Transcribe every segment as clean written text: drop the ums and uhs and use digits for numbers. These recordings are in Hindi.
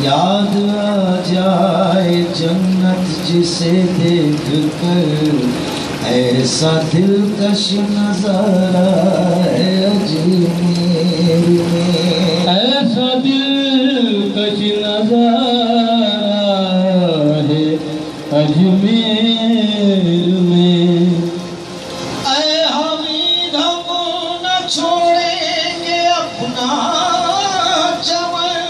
याद आ जाए जन्नत जिसे देख कर ऐसा दिलकश नजारा है अजमेर में, ऐसा दिलकश नजारा है अजमेर में। ऐ हमीद हम न छोड़ेंगे अपना चमन,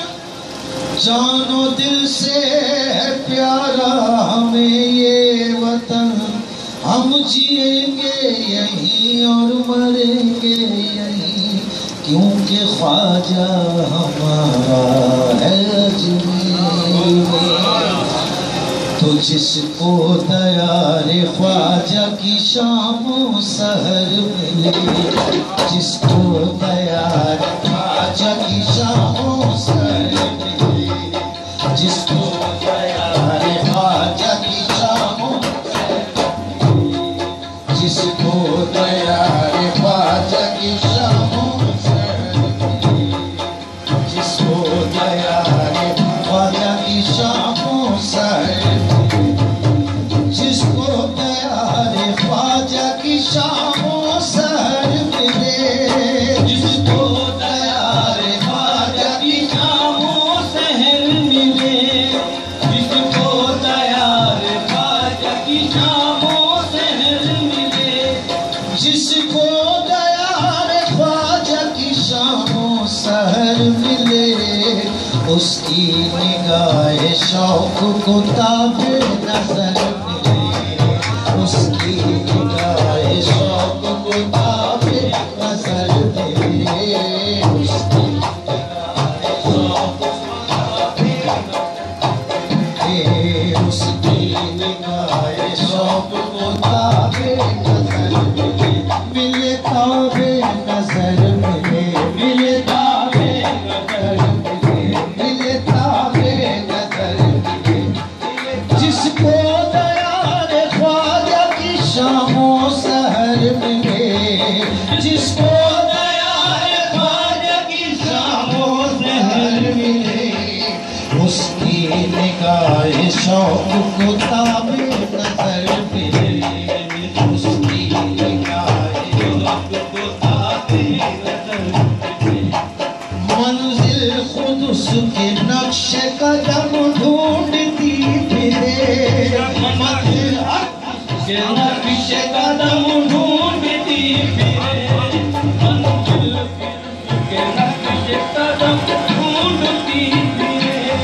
जानो दिल से है प्यारा हमें ये वतन, हम जिएंगे यहीं और मरेंगे यहीं, क्योंकि ख्वाजा हमारा है अजमेर में। तो जिसको दयारे ख्वाजा की शामों सहर मिले, जिसको दयारे ख्वाजा की शामों सहर मिले, जिसको दयारे ख्वाजा की शामों सहर मिले, जिसको दयारे ख्वाजा की शामों सहर मिले, जिसको दयारे ख्वाजा की शामों सहर, जिसको दयारे ख्वाजा की शामों सहर मिले, जिसको दयारे ख्वाजा की शामों सहर मिले, जिसको दयारे ख्वाजा की शामों सहर मिले, जिसको दयारे ख्वाजा की शामों सहर मिले, उसकी निगाह शौक को ताबे नजर मिले, उसकी निगाह शौक को ताबे नजर मिले, उसकी निगाह शौक को ताबे नजर मिले, उसकी निगाह शौक को ताबे नजर मिले, मिले ताबे नजर मिले, मिले ताबे नजर मिले, मिले ताबे नजर मिले, जिसको दयारे ख्वाजा की शामों सहर मिले, जिसको दयारे ख्वाजा की शामों सहर मिले, उसकी निगाह शौक को ताबे नजर मिले, उसकी निगाह शौक को ताबे नजर मिले। मंजिल खुद उसके नक्शे कदम ढूंढती फिरे, मंजिल के नक्शे कदम ढूंढती फिरे, मंजिल के नक्शे कदम ढूंढती फिरे,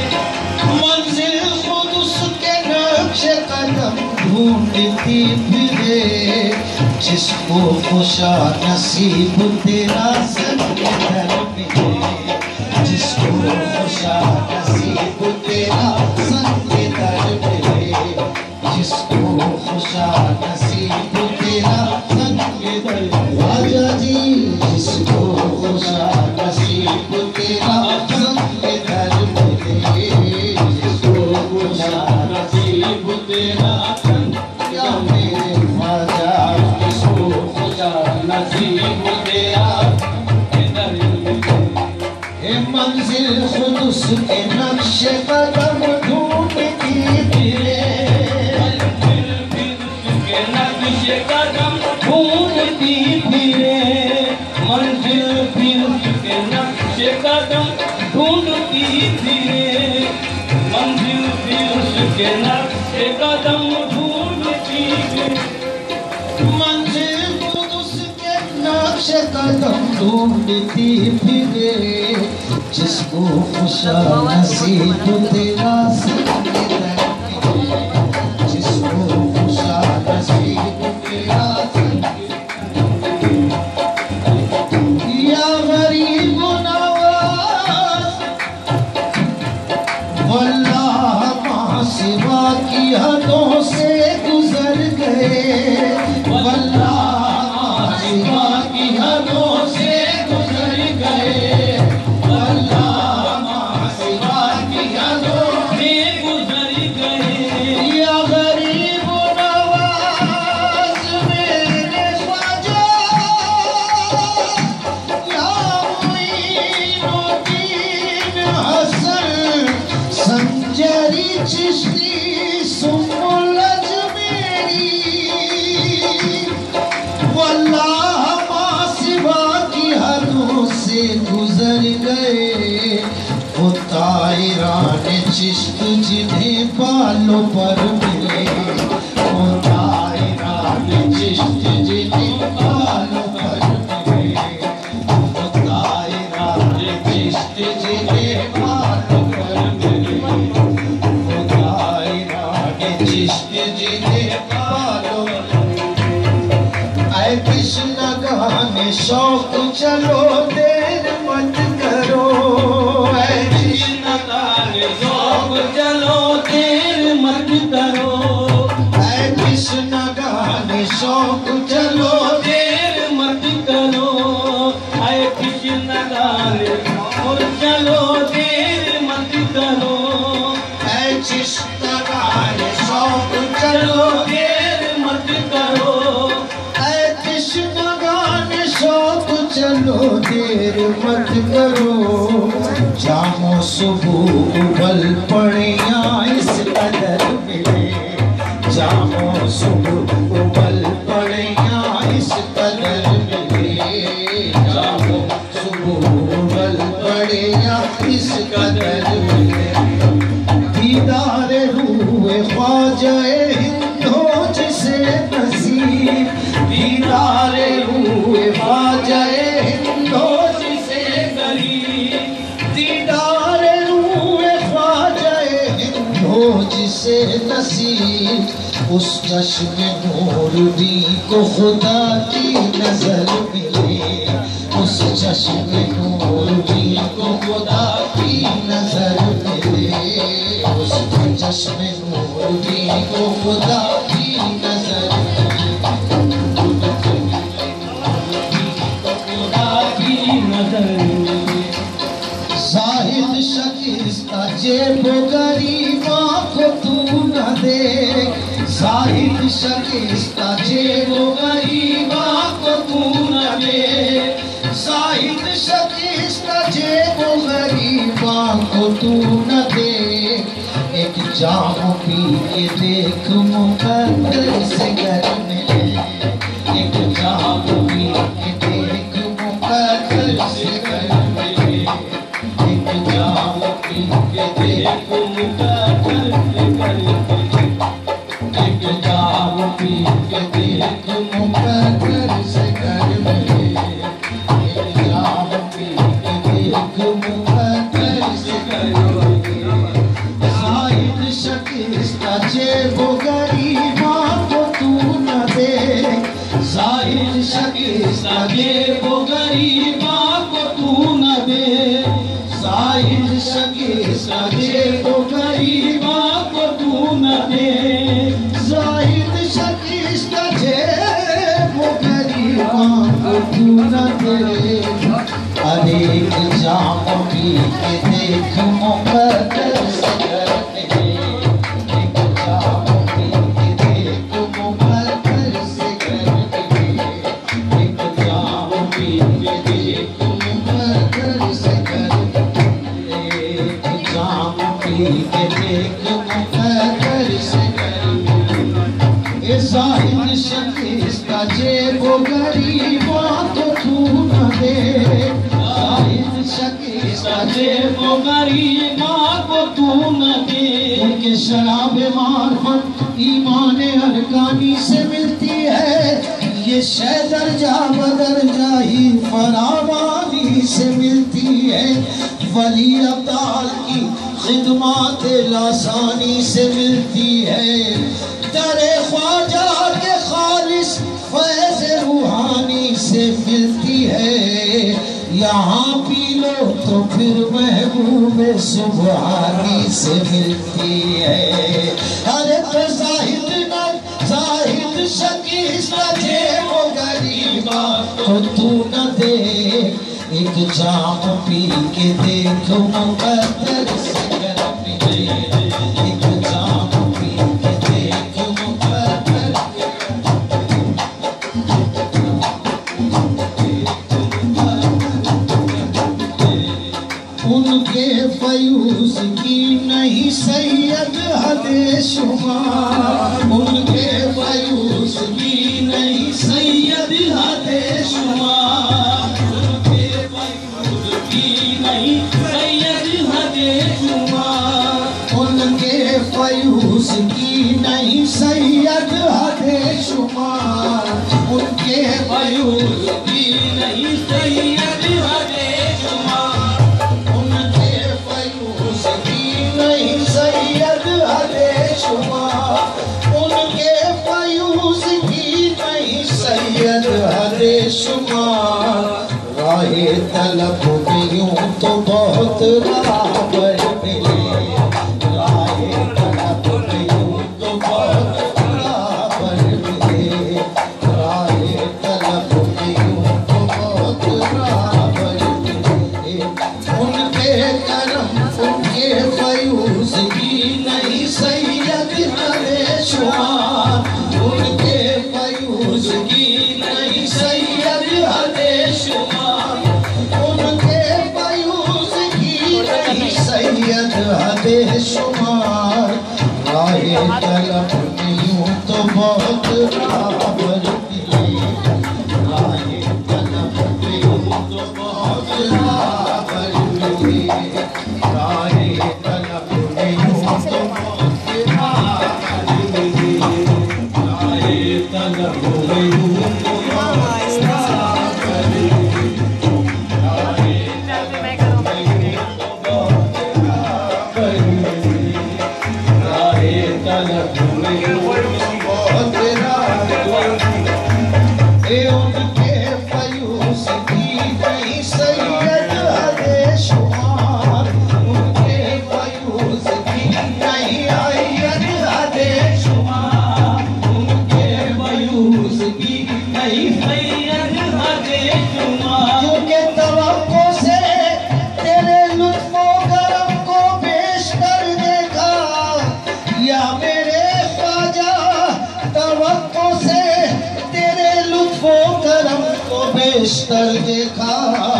मंजिल खुद उसके नक्शे कदम ढूंढती फिरे, जिसको खुशा नसीब तेरा संग दर मिले, जिसको खुशा नसीब तेरा संग दर मिले, जिसको खुशा नसीब तेरा संग दर, ख्वाजा जी जिसको खुशा नसीब तेरा संग दर मिले, जिसको खुशा नसीब तेरा संग, या मेरे ख्वाजा जिसको खुशा नसीब तेरा दर मिले, मंजिल खुद उसके नक्शे कदम ढूंढती फिरे, उसके नक्शे कदम ढूंढती फिरे, मंजिल फिर उसके नक्शे कदम ढूंढती फिरे, मंजिल फिर उसके नक्शे कदम ढूंढती फिरे, मंजिल खुद उसके नक्शे कदम ढूंढती फिरे, जिसको खुशा नसीब तेरा संग दर मिले, जिसको खुशा नसीब तेरा संग दर मिले। या गरीब नवाज वल्लाह माँ सिवा की हदों से गुजर गए, वल्लाह माँ सिवा की हदों से गुजर गए, वल्लाह माँ सिवा की हदों से गुजर गए। या गरीब नवाज मेरे ख्वाजा, या मुईनुद्दीन हसन चिश्ती सुमुलज मेरी वल्लाह मां सिवा की हदों से गुजर गए। वो तायरान चिश्त जिन्हें बालों पर मिले, वो तायरान चिश्त जिन्हें बालों पर मिले, वो तायरान चिश्त जिन्हें बालों पर मिले, वो तायरान चिश्त जिन्हें बालों पर मिले। ऐ कृष्ण गाने शौक चलो देर मत करो, चलो देर मत करो। ऐ कृष्ण गाने शौक चलो देर मत करो। ऐ कृष्ण गाने और चलो देर मत करो। ऐ कृष्ण गाने शौक चलो देर मत करो। ऐ कृष्ण गाने शौक चलो देर मत करो। जामो सुबह उबल पड़े या इस कदर मिले, जामो सुबह उबल पड़े या इस कदर मिले, जामो सुबह उबल पड़े या इस कदर मिले। दीदार रूए ख्वाजा हिंदो जिसे नसीब, दीदार रूए ख्वाजा हिंदो जिसे गरीब, दीदार रूए ख्वाजा हिंदो जिसे नसीब। उस चश्म नूरी को खुदा की नजर मिले, उस चश्म नूरी को खुदा की नजर मिले, उस चश्म नूरी को खुदा की नजर जाहिद शकीस्ता जेबो गरीबा को तू न दे, जाहिद शकीस्ता जेबो गरीबा को तू न दे, जाहिद शकीस्ता जेबो गरीबा को तू न दे। एक जाम पी के देख मुकद्दर से घर मिले, एक जाम पी के देख मुकद्दर से घर मिले, एक जाम पी के देख मुकद्दर से घर मिले, एक जाम पी के देख मुकद्दर से घर मिले, एक जाम पी के देख मुकद्दर से घर मिले। जाहिद शकीस्ता जेबो गरीबा को तू न दे, जाहिद शकीस्ता जेबो गरीबा को तू न दे, जाहिद शकीस्ता जेबो गरीबा को तू न दे, जाहिद शकीस्ता जेबो गरीबा को तू न दे। अरे एक जाम पी के देख मुकद्दर से घर मिले, एक जाम पी के देख मुकद्दर से घर मिले, एक जाम पी के देख मुकद्दर से घर मिले, एक जाम पी के देख मुकद्दर से घर मिले। ए जाहिद शकीस्ता जेबो गरीबा को तू न दे, जाहिद शकीस्ता जेबो गरीबा को तू न दे। उनके शराब मार्फत ईमान अरकानी से मिलती है, ये शय दर्जा बदर्जा ही फरावानी से मिलती है। वली अब्दाल की खिदमात लासानी से मिलती है, दरे ख्वाजा के खालिस फैज़ रूहानी से मिलती है। यहाँ पी लो तो फिर महबूब सुबहानी से मिलती है। अरे तो जाहिद शकीस्ता जेबो गरीबा को तू न दे, एक जाम पी के देख मुकद्दर से घर मिले, एक जाम पी के देख मुकद्दर। उनके फयूज की नहीं सैयद हदे शुमार, उनके फयूज की नहीं सैयद हदे शुमार, उनके फयूज की नहीं सैयद हदे शुमार, उनके फयूज की नहीं सैयद हदे शुमार, उनके फयूज की नहीं सैयद हदे शुमार, उनके फयूज की नहीं सैयद हदे शुमार, उनके फयूज की नहीं सैयद हदे शुमार। राहे तलब में यूं तो बहुत राहबर मिले, राहे तलब में यूं तो बहुत राहबर मिले, राहे तलब में यूं तो बहुत राहबर मिले, उनके करम उनके फयूज की नहीं सैयद हदे शुमार, उनके फयूज की नहीं सैयद हदे शुमार, उनके फयूज की नहीं सैयद हदे शुमार। राहे तलब में यूं तो बहुत राहबर मिले, राहे तलब में यूं तो बहुत राहबर मिले, राहे तलब में यूं तो बहुत राहबर मिले, राहे तलब में यूं तो बहुत राहबर मिले, राहे तलब में यूं तो बहुत राहबर मिले, राहे तलब में यूं तो बहुत राहबर मिले, उनके फयूज की नहीं सैयद हदे शुमार, उनके फयूज की नहीं सैयद हदे शुमार, उनके फयूज की नहीं सैयद हदे शुमार। क्योंकि तवक्को से तेरे लुत्फो करम को पेश कर देखा, या मेरे ख्वाजा तवक्को से तेरे लुत्फो करम को पेश कर देखा,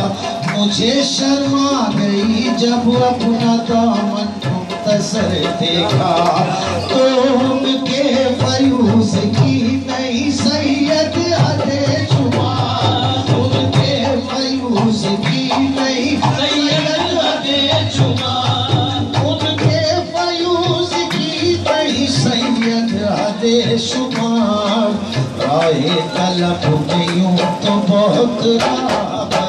मुझे शर्मा गई जब अपना दामन मुख्तसर देखा, तो उनके फयूज की नहीं सैयद हदे शुमार, उनके फयूज की नहीं सैयद हदे शुमार, उनके फयूज की नहीं सैयद हदे शुमार। राहे तलब में यूं तो बहुत राहबर